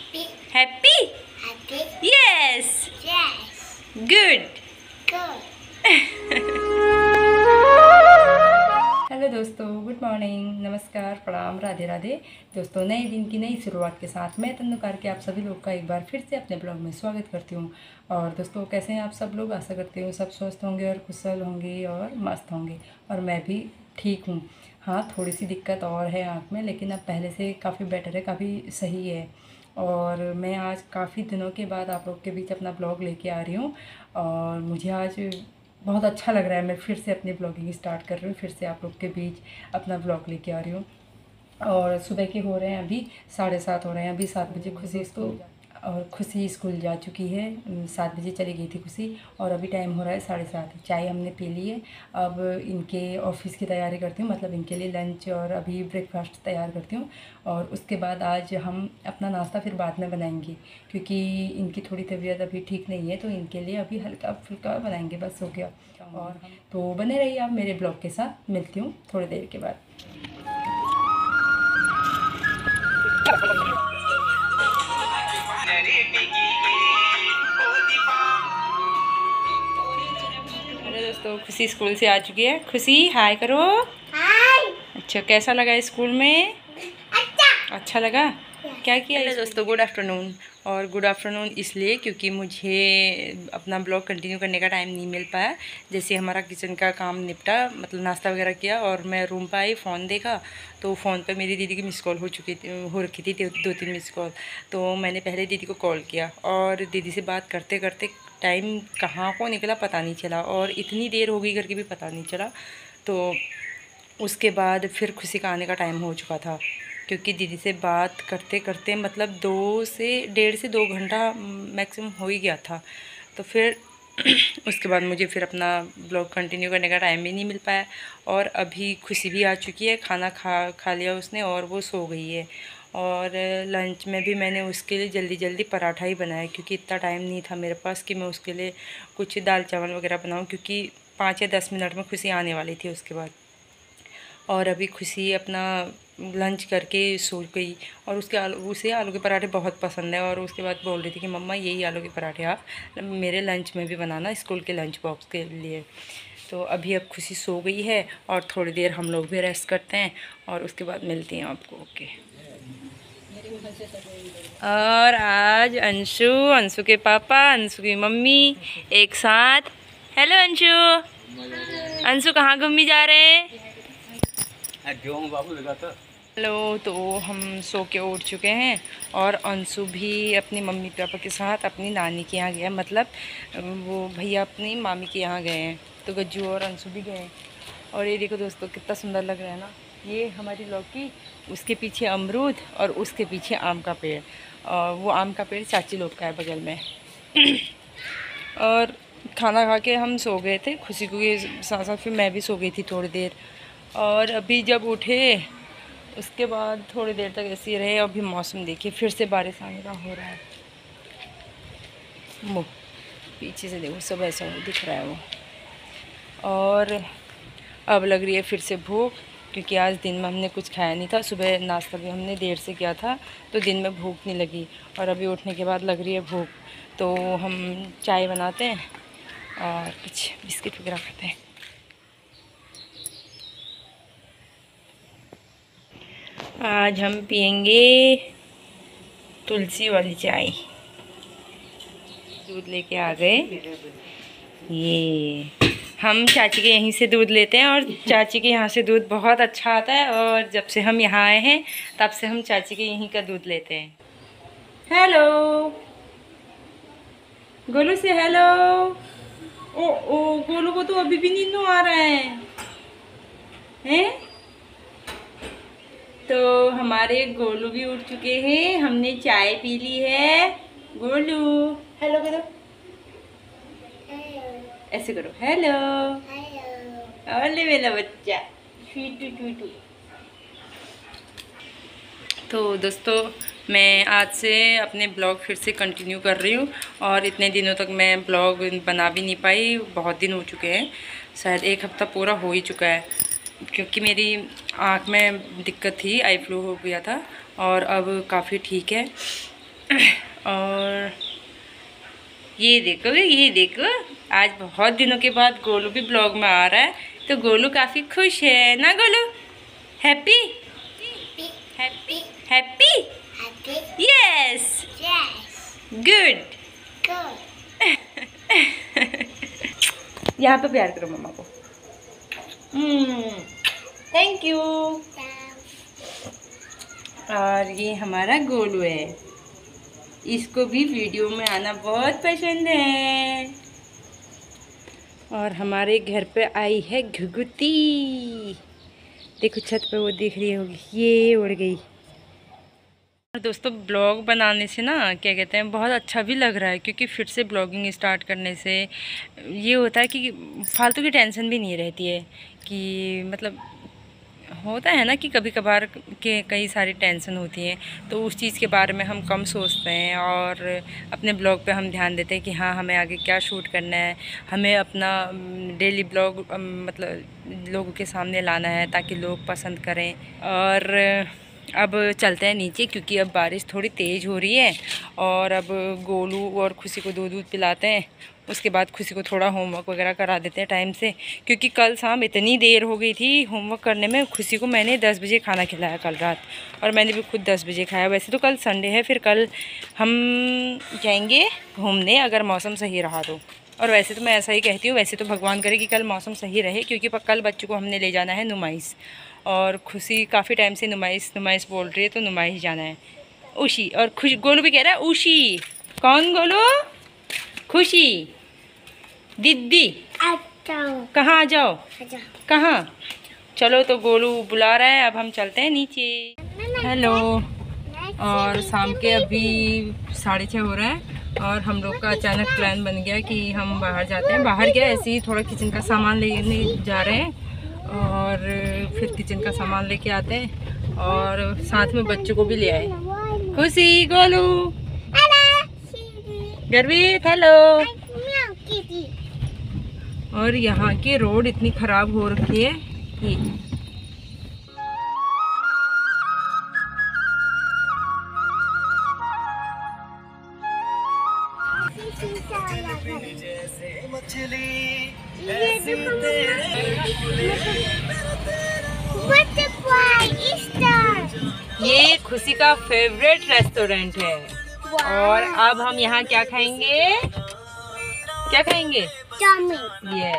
Happy yes good. Hello दोस्तों, good morning, नमस्कार, प्रणाम, राधे राधे। दोस्तों, नए दिन की नई शुरुआत के साथ मैं तन्नुकार के आप सभी लोग का एक बार फिर से अपने ब्लॉग में स्वागत करती हूँ। और दोस्तों, कैसे हैं आप सब लोग? आशा करती हूँ सब स्वस्थ होंगे और कुशल होंगे और मस्त होंगे। और मैं भी ठीक हूँ। हाँ, थोड़ी सी दिक्कत और है आँख में, लेकिन अब पहले से काफ़ी बेटर है, काफ़ी सही है। और मैं आज काफ़ी दिनों के बाद आप लोग के बीच अपना ब्लॉग लेके आ रही हूँ। और मुझे आज बहुत अच्छा लग रहा है। मैं फिर से अपनी ब्लॉगिंग स्टार्ट कर रही हूँ, फिर से आप लोग के बीच अपना ब्लॉग लेके आ रही हूँ। और सुबह के हो रहे हैं अभी 7:30 हो रहे हैं। अभी 7 बजे खुशी स्कूल जा चुकी है। 7 बजे चली गई थी खुशी, और अभी टाइम हो रहा है 7:30। चाय हमने पी ली है। अब इनके ऑफिस की तैयारी करती हूँ, मतलब इनके लिए लंच और अभी ब्रेकफास्ट तैयार करती हूँ। और उसके बाद आज हम अपना नाश्ता फिर बाद में बनाएंगे, क्योंकि इनकी थोड़ी तबीयत अभी ठीक नहीं है, तो इनके लिए अभी हल्का फुल्का बनाएंगे, बस हो गया। और तो बने रहिए आप मेरे ब्लॉग के साथ। मिलती हूँ थोड़ी देर के बाद। अरे दोस्तों, खुशी स्कूल से आ चुकी है। खुशी, हाय करो। हाय। अच्छा, कैसा लगा स्कूल में? अच्छा लगा। क्या किया? हेलो दोस्तों, गुड आफ्टरनून। और गुड आफ्टरनून इसलिए क्योंकि मुझे अपना ब्लॉग कंटिन्यू करने का टाइम नहीं मिल पाया। जैसे हमारा किचन का काम निपटा, मतलब नाश्ता वगैरह किया, और मैं रूम पर आई, फ़ोन देखा, तो फ़ोन पे मेरी दीदी की मिस कॉल हो रखी थी, 2-3 मिस कॉल। तो मैंने पहले दीदी को कॉल किया, और दीदी से बात करते करते टाइम कहाँ को निकला पता नहीं चला, और इतनी देर हो गई करके भी पता नहीं चला। तो उसके बाद फिर खुशी का आने का टाइम हो चुका था, क्योंकि दीदी से बात करते करते मतलब 1.5 से 2 घंटा मैक्सिमम हो ही गया था। तो फिर उसके बाद मुझे फिर अपना ब्लॉग कंटिन्यू करने का टाइम भी नहीं मिल पाया। और अभी खुशी भी आ चुकी है, खाना खा लिया उसने, और वो सो गई है। और लंच में भी मैंने उसके लिए जल्दी जल्दी पराठा ही बनाया, क्योंकि इतना टाइम नहीं था मेरे पास कि मैं उसके लिए कुछ दाल चावल वगैरह बनाऊँ, क्योंकि 5 या 10 मिनट में खुशी आने वाली थी उसके बाद। और अभी खुशी अपना लंच करके सो गई, और उसे आलू के पराठे बहुत पसंद है। और उसके बाद बोल रही थी कि मम्मा यही आलू के पराठे आप मेरे लंच में भी बनाना, स्कूल के लंच बॉक्स के लिए। तो अभी अब खुशी सो गई है, और थोड़ी देर हम लोग भी रेस्ट करते हैं, और उसके बाद मिलती हैं आपको। ओके। और आज अंशु के पापा, अंशु की मम्मी एक साथ। हेलो अंशु। अंशु कहाँ घूमने जा रहे हैं? हेलो। तो हम सो के उठ चुके हैं, और अंशु भी अपनी मम्मी पापा के साथ अपनी नानी के यहाँ गया, मतलब वो भैया अपनी मामी के यहाँ गए हैं। तो गज्जू और अंशु भी गए हैं। और ये देखो दोस्तों, कितना सुंदर लग रहा है ना। ये हमारी लौकी, उसके पीछे अमरूद, और उसके पीछे आम का पेड़। और वो आम का पेड़ चाची लोग का है बगल में। और खाना खा के हम सो गए थे, खुशी को के साथ साथ फिर मैं भी सो गई थी थोड़ी देर। और अभी जब उठे उसके बाद थोड़ी देर तक ऐसे ही रहे। अभी मौसम देखिए, फिर से बारिश आने का हो रहा है। वो पीछे से देखो, सब ऐसा दिख रहा है वो। और अब लग रही है फिर से भूख, क्योंकि आज दिन में हमने कुछ खाया नहीं था। सुबह नाश्ता भी हमने देर से किया था, तो दिन में भूख नहीं लगी। और अभी उठने के बाद लग रही है भूख, तो हम चाय बनाते हैं और कुछ बिस्किट वगैरह खाते हैं। आज हम पियेंगे तुलसी वाली चाय। दूध लेके आ गए। ये हम चाची के यहीं से दूध लेते हैं, और चाची के यहाँ से दूध बहुत अच्छा आता है। और जब से हम यहाँ आए हैं तब से हम चाची के यहीं का दूध लेते हैं। हेलो गोलू से हेलो। ओ गोलू को तो अभी भी नींद आ रहा है, हैं? तो हमारे गोलू भी उठ चुके हैं, हमने चाय पी ली है। गोलू हेलो करो, ऐसे करो, हेलो। अरे मेरा बच्चा टूटू टूटू। तो दोस्तों, मैं आज से अपने ब्लॉग फिर से कंटिन्यू कर रही हूँ। और इतने दिनों तक मैं ब्लॉग बना भी नहीं पाई, बहुत दिन हो चुके हैं, शायद 1 हफ्ता पूरा हो ही चुका है, क्योंकि मेरी आँख में दिक्कत थी, आई फ्लू हो गया था, और अब काफ़ी ठीक है। और ये देखो आज बहुत दिनों के बाद गोलू भी ब्लॉग में आ रहा है, तो गोलू काफ़ी खुश है ना Golu? Happy happy happy yes good. यहाँ पे प्यार करो मम्मा को। Thank you. और ये हमारा गोलू है, इसको भी वीडियो में आना बहुत पसंद है। और हमारे घर पे आई है घुघुती, देखो छत पे वो देख रही होगी, ये उड़ गई। दोस्तों ब्लॉग बनाने से ना क्या कहते हैं बहुत अच्छा भी लग रहा है, क्योंकि फिर से ब्लॉगिंग स्टार्ट करने से ये होता है कि फालतू की टेंशन भी नहीं रहती है। कि मतलब होता है ना कि कभी कभार के कई सारी टेंशन होती हैं, तो उस चीज़ के बारे में हम कम सोचते हैं और अपने ब्लॉग पे हम ध्यान देते हैं कि हाँ हमें आगे क्या शूट करना है, हमें अपना डेली ब्लॉग मतलब लोगों के सामने लाना है ताकि लोग पसंद करें। और अब चलते हैं नीचे, क्योंकि अब बारिश थोड़ी तेज़ हो रही है। और अब गोलू और खुशी को दूध पिलाते हैं, उसके बाद खुशी को थोड़ा होमवर्क वगैरह करा देते हैं टाइम से, क्योंकि कल शाम इतनी देर हो गई थी होमवर्क करने में। खुशी को मैंने 10 बजे खाना खिलाया कल रात, और मैंने भी खुद 10 बजे खाया। वैसे तो कल संडे है, फिर कल हम जाएंगे घूमने अगर मौसम सही रहा तो। और वैसे तो मैं ऐसा ही कहती हूँ, वैसे तो भगवान करे कि कल मौसम सही रहे, क्योंकि कल बच्चों को हमने ले जाना है नुमाइश। और खुशी काफ़ी टाइम से नुमाइश बोल रही है, तो नुमाइश जाना है। उशी और खुशी, गोलू भी कह रहा है उशी। कौन गोलू? खुशी दीदी। कहाँ आ जाओ? कहाँ? चलो तो गोलू बुला रहा है, अब हम चलते हैं नीचे। हेलो। और शाम के अभी 6:30 हो रहा है, और हम लोग का अचानक प्लान बन गया कि हम बाहर जाते हैं। बाहर क्या, ऐसे ही थोड़ा किचन का सामान लेने जा रहे हैं, और फिर किचन का सामान लेके आते हैं, और साथ में बच्चों को भी ले आए। खुशी, गोलू, गर्वित, हेलो। और यहाँ की रोड इतनी ख़राब हो रखी है कि ये खुशी का फेवरेट रेस्टोरेंट है। और अब हम यहाँ क्या खाएंगे? क्या खाएंगे? चाउमीन। ये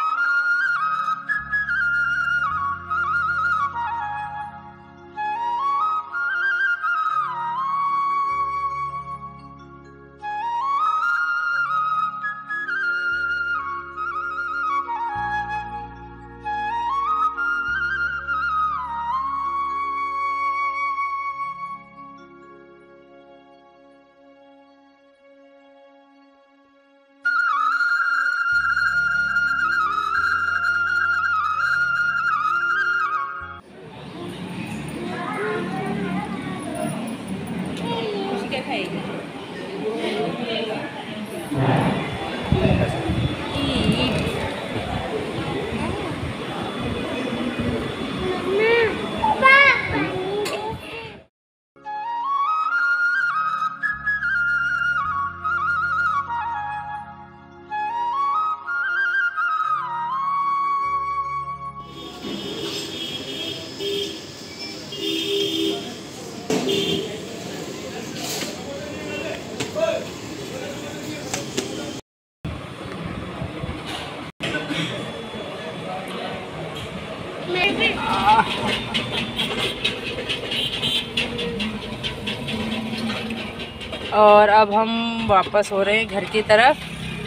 और अब हम वापस हो रहे हैं घर की तरफ,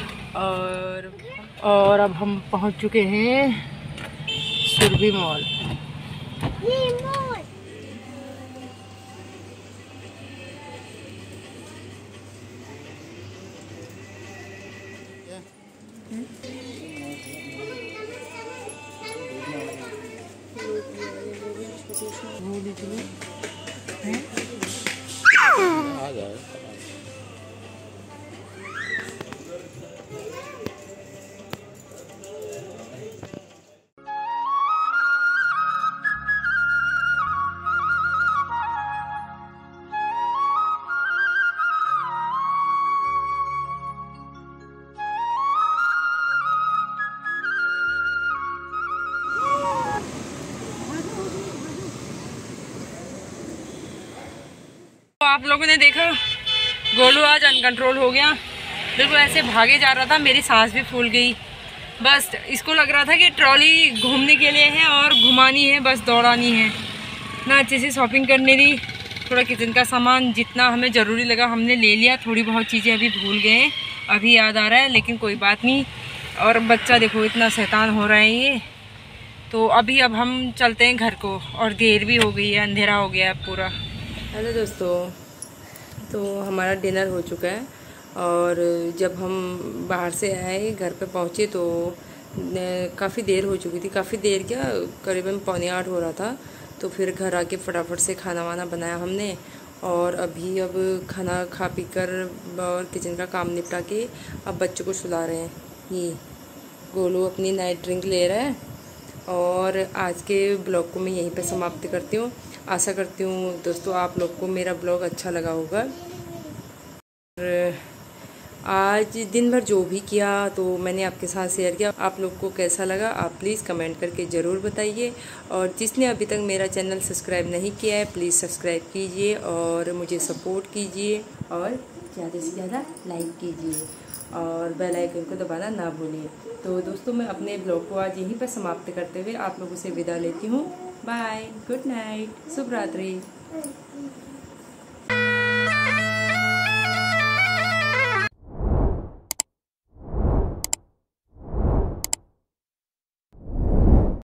और अब हम पहुंच चुके हैं सुरभि मॉल। लोगों ने देखा गोलू आज अनकंट्रोल हो गया, बिल्कुल ऐसे भागे जा रहा था, मेरी सांस भी फूल गई। बस इसको लग रहा था कि ट्रॉली घूमने के लिए है और घुमानी है, बस दौड़ानी है ना। अच्छे से शॉपिंग करने दी, थोड़ा किचन का सामान जितना हमें ज़रूरी लगा हमने ले लिया, थोड़ी बहुत चीज़ें अभी भूल गए, अभी याद आ रहा है, लेकिन कोई बात नहीं। और बच्चा देखो इतना शैतान हो रहा है ये। तो अभी अब हम चलते हैं घर को, और देर भी हो गई है, अंधेरा हो गया है पूरा। हेलो दोस्तों, तो हमारा डिनर हो चुका है, और जब हम बाहर से आए घर पे पहुँचे तो काफ़ी देर हो चुकी थी, काफ़ी देर क्या करीबन 7:45 हो रहा था। तो फिर घर आके फटाफट से खाना वाना बनाया हमने, और अभी अब खाना खा पी कर और किचन का काम निपटा के अब बच्चों को सुला रहे हैं। ये गोलू अपनी नाइट ड्रिंक ले रहा है। और आज के ब्लॉग को मैं यहीं पे समाप्त करती हूँ। आशा करती हूँ दोस्तों आप लोग को मेरा ब्लॉग अच्छा लगा होगा। और आज दिन भर जो भी किया तो मैंने आपके साथ शेयर किया। आप लोग को कैसा लगा आप प्लीज़ कमेंट करके ज़रूर बताइए। और जिसने अभी तक मेरा चैनल सब्सक्राइब नहीं किया है प्लीज़ सब्सक्राइब कीजिए और मुझे सपोर्ट कीजिए, और ज़्यादा से ज़्यादा लाइक कीजिए और बेल आइकन को दबाना ना भूलिए। तो दोस्तों मैं अपने ब्लॉग को आज यहीं पर समाप्त करते हुए आप लोगों से विदा लेती हूँ। बाय, गुड नाइट, शुभ रात्रि।